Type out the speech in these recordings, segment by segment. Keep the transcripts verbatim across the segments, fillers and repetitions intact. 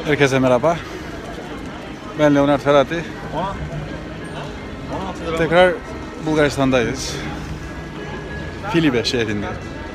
Herkese merhaba. Ben Leonard Ferati. Tekrar Bulgaristan'dayız. Filibe şehrinde.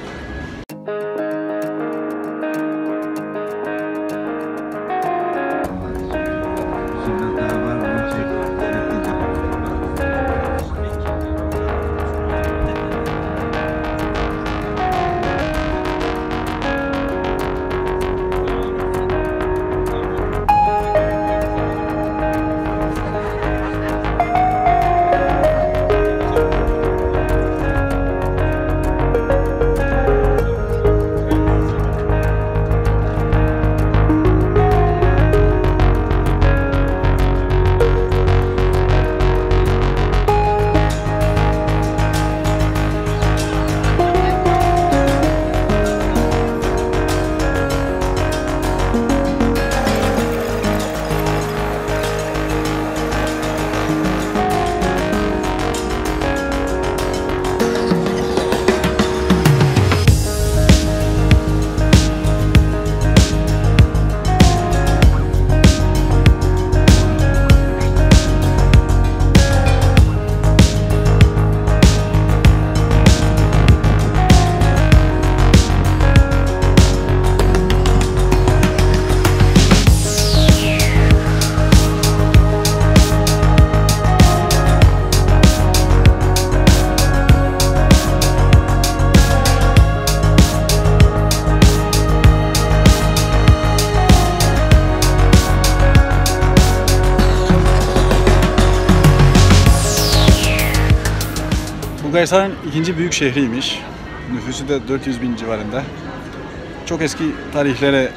Bulgaristan'ın ikinci büyük şehriymiş. Nüfusu da dört yüz bin civarında. Çok eski tarihlere e,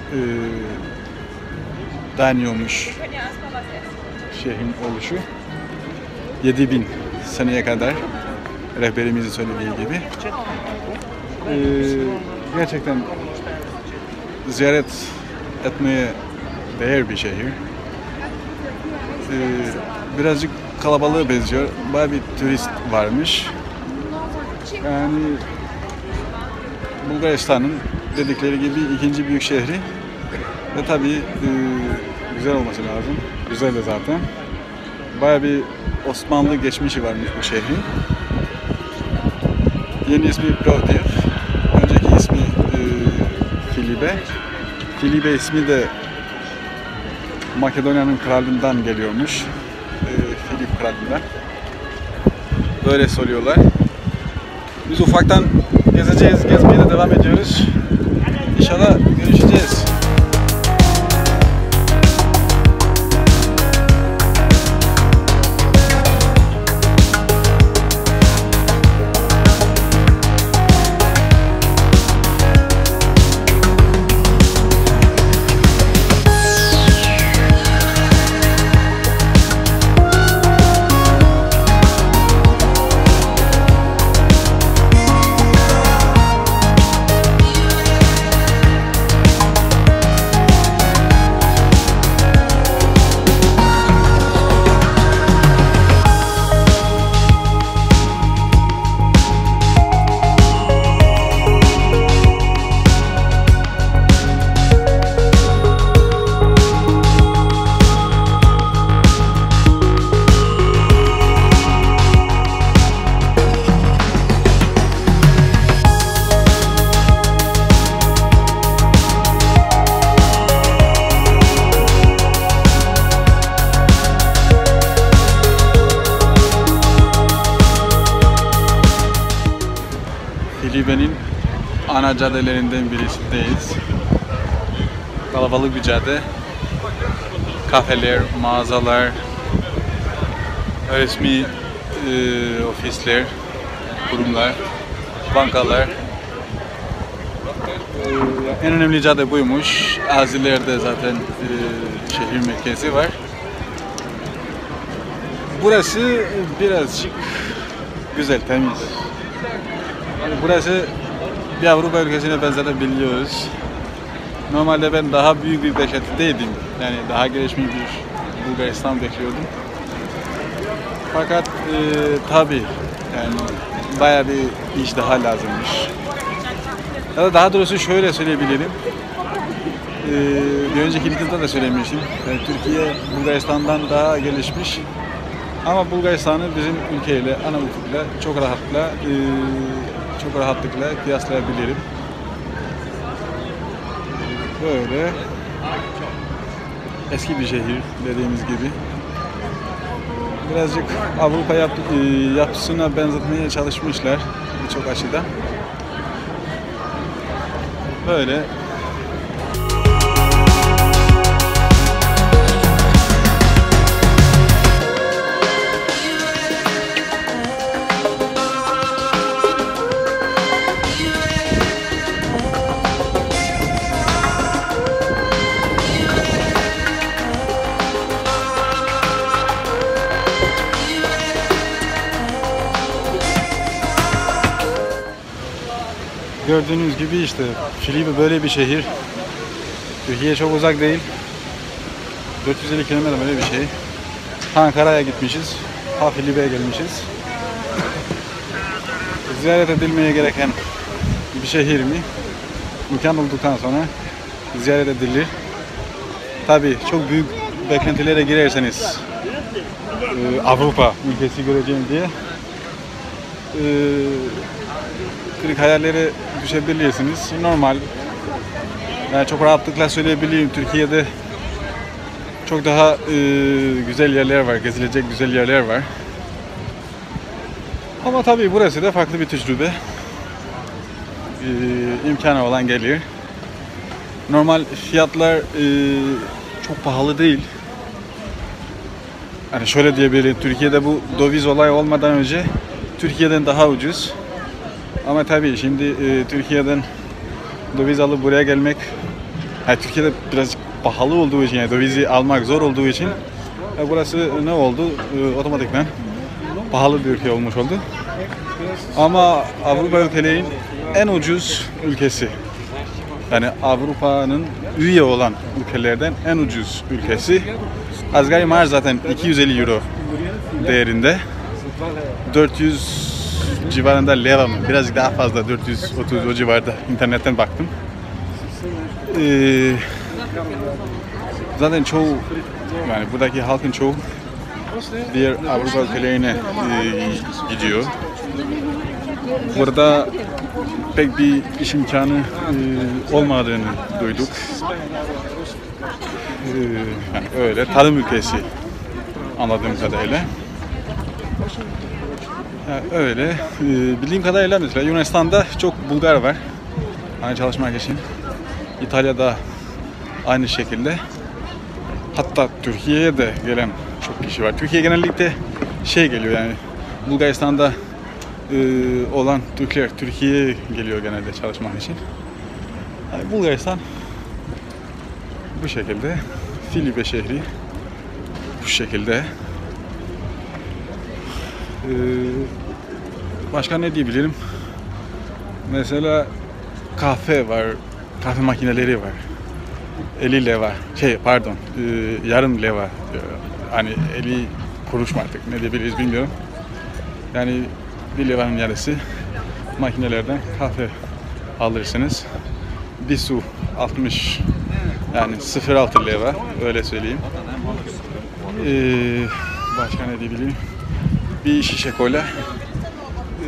dayanıyormuş şehrin oluşu. yedi bin seneye kadar rehberimizin söylediği gibi. E, gerçekten ziyaret etmeye değer bir şehir. E, birazcık kalabalığa benziyor. Bayağı bir turist varmış. Yani Bulgaristan'ın dedikleri gibi ikinci büyük şehri ve tabii e, güzel olması lazım. Güzel de zaten. Bayağı bir Osmanlı geçmişi varmış bu şehrin. Yeni ismi Plovdiv. Önceki ismi e, Filibe. Filibe ismi de Makedonya'nın kralından geliyormuş. E, Filip kralından. Böyle soruyorlar. Biz ufaktan gezeceğiz, gezmeye de devam ediyoruz. İnşallah görüşeceğiz. Filibe'nin ana caddelerinden birisindeyiz. Kalabalık bir cadde. Kafeler, mağazalar, resmi e, ofisler, kurumlar, bankalar. E, en önemli cadde buymuş. Aziler'de zaten e, şehir merkezi var. Burası birazcık güzel, temiz. Yani burası bir Avrupa ülkesine benzetebiliyoruz. Normalde ben daha büyük bir beklentideydim. Yani daha gelişmiş bir Bulgaristan bekliyordum. Fakat e, tabii yani bayağı bir iş daha lazımmış. Ya da daha doğrusu şöyle söyleyebilirim. bir önceki videoda da söylemiştim. Yani Türkiye Bulgaristan'dan daha gelişmiş. Ama Bulgaristan'ı bizim ülkeyle, Arnavutluk'la çok rahatla, çok rahatlıkla kıyaslayabilirim. Böyle eski bir şehir dediğimiz gibi. Birazcık Avrupa yap, yapısına benzetmeye çalışmışlar birçok açıdan. Böyle. Gördüğünüz gibi işte Silivri böyle bir şehir. Türkiye'ye çok uzak değil. dört yüz elli kilometre böyle bir şey. Ankara'ya gitmişiz. Ha Silivri'ye gelmişiz. Ziyaret edilmeye gereken bir şehir mi? İmkan bulduktan sonra ziyaret edilir. Tabii çok büyük beklentilere girerseniz Avrupa ülkesi göreceğim diye kırık hayallere düşebilirsiniz. Normal. Yani çok rahatlıkla söyleyebilirim. Türkiye'de çok daha e, güzel yerler var, gezilecek güzel yerler var. Ama tabii burası da farklı bir tecrübe. E, imkanı olan gelir. Normal fiyatlar e, çok pahalı değil. Yani şöyle diyebilirim, Türkiye'de bu döviz olayı olmadan önce Türkiye'den daha ucuz. Ama tabii şimdi e, Türkiye'den döviz alıp buraya gelmek, yani Türkiye'de birazcık pahalı olduğu için, yani dövizi almak zor olduğu için e, burası ne oldu? E, otomatikman pahalı bir ülke olmuş oldu. Ama Avrupa ülkelerinin en ucuz ülkesi. Yani Avrupa'nın üye olan ülkelerden en ucuz ülkesi. Asgari maaş zaten iki yüz elli euro değerinde. dört yüz civarında lira mı? Birazcık daha fazla, dört yüz otuz o civarda. İnternetten baktım. Ee, zaten çoğu, yani buradaki halkın çoğu diğer Avrupa ülkelerine e, gidiyor. Burada pek bir iş imkanı e, olmadığını duyduk. E, yani öyle tarım ülkesi anladığım kadarıyla. Yani öyle. E, bildiğim kadarıyla mesela Yunanistan'da çok Bulgar var. Hani çalışmak için. İtalya'da aynı şekilde. Hatta Türkiye'ye de gelen çok kişi var. Türkiye genellikle şey geliyor, yani Bulgaristan'da e, olan Türkler Türkiye'ye geliyor genelde çalışmak için. Yani Bulgaristan bu şekilde. Silivri şehri bu şekilde. Ee, başka ne diyebilirim? Mesela kahve var, kahve makineleri var. elli leva, şey pardon, e, yarım leva, e, hani elli kuruş mu artık ne diyebiliriz bilmiyorum. Yani bir levanın yarısı makinelerden kahve alırsınız. Bir su altmış, yani sıfır virgül altı leva, öyle söyleyeyim. Ee, başka ne diyebilirim? Bir şişe kola ee,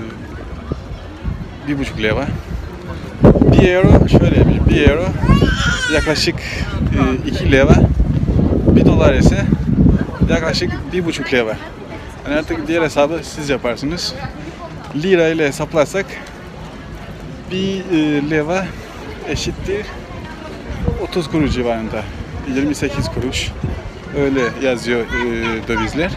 bir buçuk leva. Bir euro, şöyle yapayım, bir euro yaklaşık e, iki leva. Bir dolar ise yaklaşık bir buçuk leva. Yani artık diğer hesabı siz yaparsınız. Lira ile hesaplarsak bir e, leva eşittir otuz kuruş civarında. yirmi sekiz kuruş. Öyle yazıyor e, dövizler.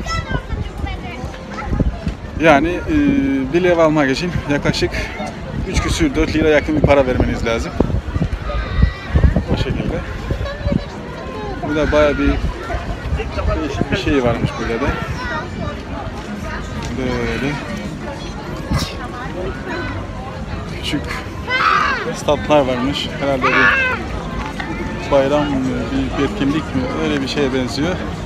Yani e, bir leva almak için yaklaşık üç küsür dört lira yakın bir para vermeniz lazım. O şekilde. Burada bayağı bir değişik bir şey varmış burada da. Böyle küçük statlar varmış. Herhalde bir bayram mı, bir etkinlik mi, öyle bir şeye benziyor.